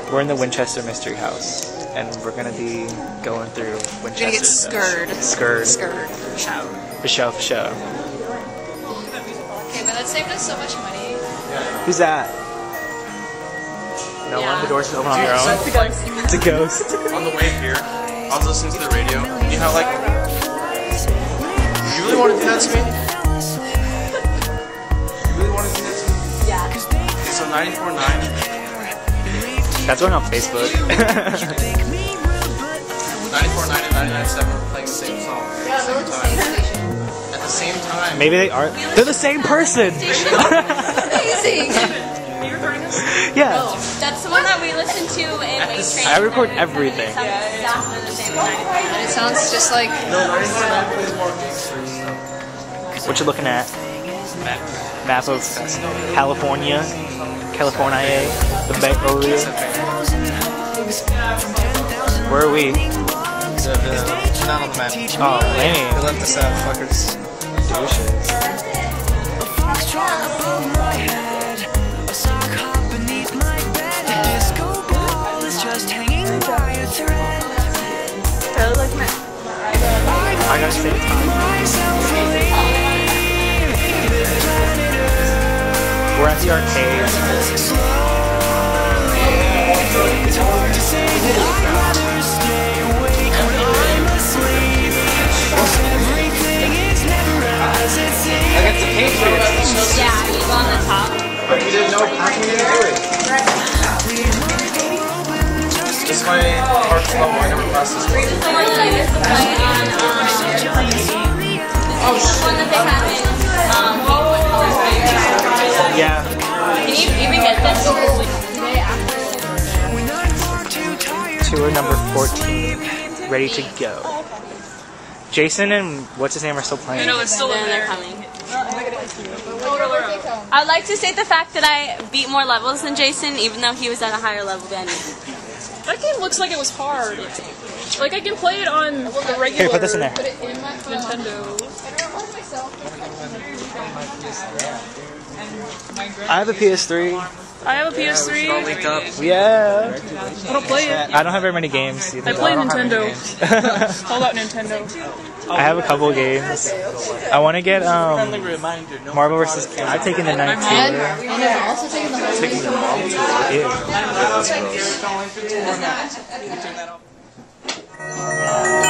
We're in the Winchester Mystery House, and we're gonna be going through Winchester. We're gonna get scared. Scared. Scared. For show. For show, for show. Okay, but that saved us so much money. Who's that? No one? The doors open on their own? It's a ghost. It's a ghost. On the way here, I was listening to the radio. You know, like, you really want to do that to me? You really want to do that to me? Yeah. Okay, so 94.9. That's one on Facebook. 94.9 and 99.7 are playing the same song at the same time. At the same time. Maybe they are. They're the same person. Amazing. Yeah. Oh, that's the one that we listen to in weight training. I record everything. It sounds exactly the same time. And it sounds just like... No, 94.9 plays more gangsters. What you looking at? Map of California. California. The Bay Area. Where are we? Not on the map. Oh, man. They left us out, fuckers. I gotta say time. We're at the arcade. I got the Patriots. Yeah, you go on the top. But you didn't know how can you do it? This is my park level. I never crossed this one. This is the one that I used to play on This is the one that they have in Yeah. Can you even get this? Tour number 14. Ready to go. Jason and what's his name are still playing. No, it's still over They're there. coming. I'd like to state the fact that I beat more levels than Jason, even though he was at a higher level than me. That game looks like it was hard. Like, I can play it on the regular Here, put this in there. Nintendo. I have a PS3. I have a PS3. Linked up. Yeah. I don't play it. I don't have very many games either. I play Nintendo. games. All about Nintendo. I have a couple games. I want to get Marvel vs. Capcom. I've taken the night too. And I've also taken the whole Yeah.